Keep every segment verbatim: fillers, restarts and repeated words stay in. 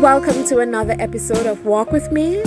and welcome to another episode of Walk With Me.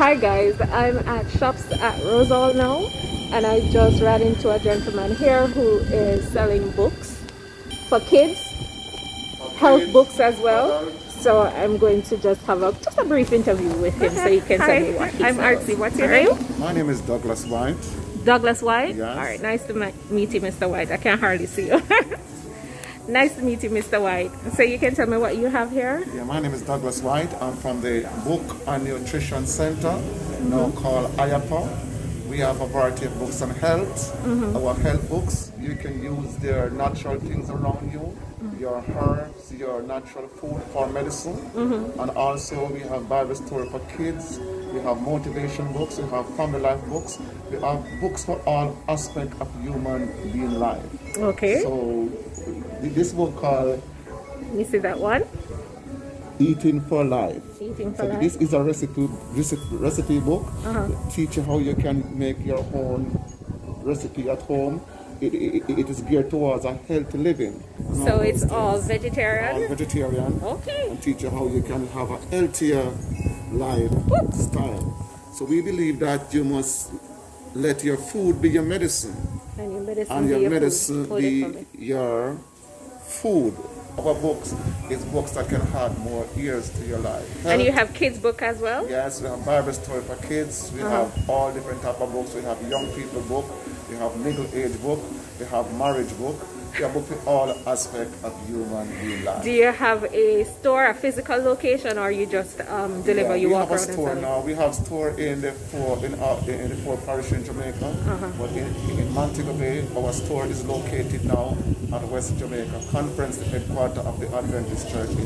Hi guys, I'm at Shops at Rosal now, and I just ran into a gentleman here who is selling books for kids, health books as well. So I'm going to just have a just a brief interview with him so you can Hi, tell me what he I'm sells. Artsy. What's your All name? right. My name is Douglas White. Douglas White? Yes. All right, nice to ma- meet you, Mister White. I can hardly see you. Nice to meet you, Mister White. So you can tell me what you have here? Yeah, my name is Douglas White. I'm from the Book and Nutrition Center, mm-hmm. now called I A P A. We have a variety of books on health. Mm-hmm. Our health books, you can use their natural things around you, mm-hmm. your herbs, your natural food for medicine. Mm-hmm. And also we have Bible story for kids. We have motivation books. We have family life books. We have books for all aspects of human being life. Okay. So this book called You see that one? Eating for Life. Eating for so Life. This is a recipe recipe, recipe book. Uh-huh. Teach you how you can make your own recipe at home. It, it, it is geared towards a healthy living. So it's all vegetarian? All vegetarian. Okay. And teach you how you can have a healthier lifestyle. So we believe that you must let your food be your medicine. And your medicine and be your, your medicine food. be your food. Our books is books that can add more years to your life. And Health, you have kids book as well? yes, we have Bible story for kids. We Uh-huh. have all different type of books. We have young people book. We have middle age book. We have marriage book. We have book with all aspects of human being life. Do you have a store, a physical location, or you just um, deliver? Yeah, you we walk have a around store and sell? now. We have store in the four in our in the four parish in Jamaica. Uh-huh. But in, in Montego Bay, our store is located now at West Jamaica Conference, the headquarters of the Adventist Church in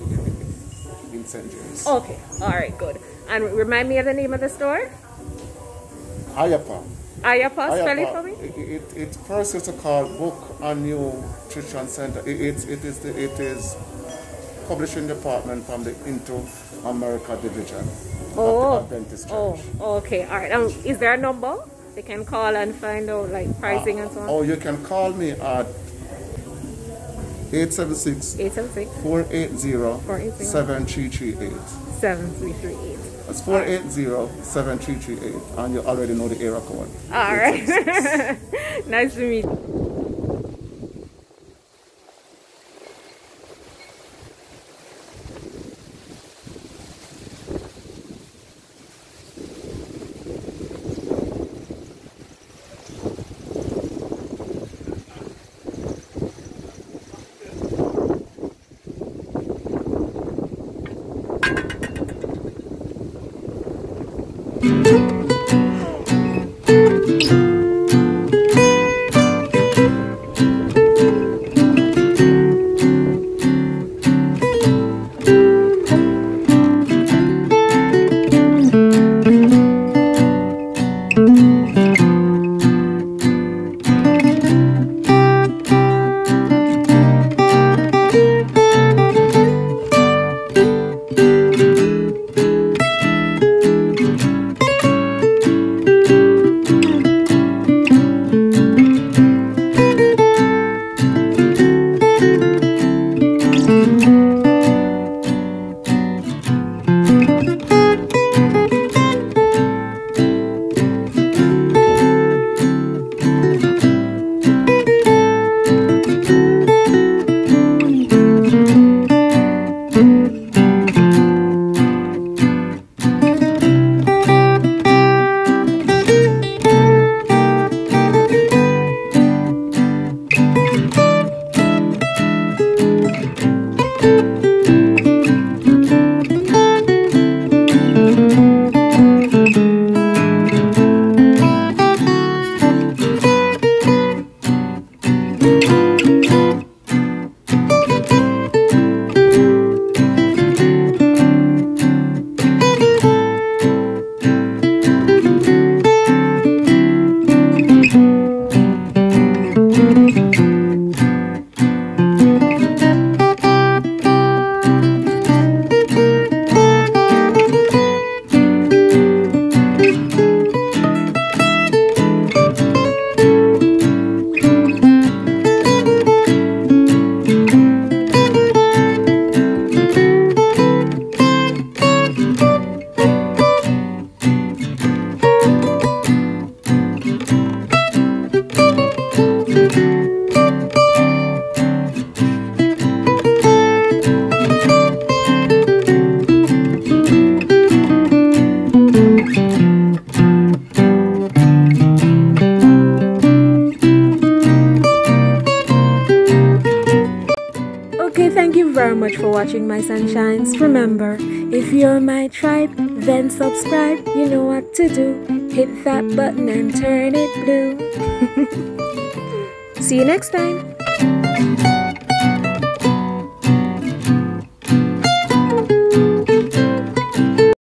in, in Saint James. Okay, all right, good. And remind me of the name of the store? I A P A. I A P A, spell it I A P A. for me. It, it, it first is called Book and Nutrition Center. It, it, it is the, it is publishing department from the Into America division Oh, of the Adventist Church. oh, okay, all right. Um, is there a number they can call and find out like pricing Uh, and so on? Oh, you can call me at eight seven six, eight seven six, four eight zero, four eight zero, seven three three eight. seven three three eight. That's four eight zero, seven three three eight, and you already know the area code. All right. Nice to meet you. very much for watching, my sunshines. Remember, if you're my tribe, then subscribe. You know what to do. Hit that button and turn it blue. See you next time.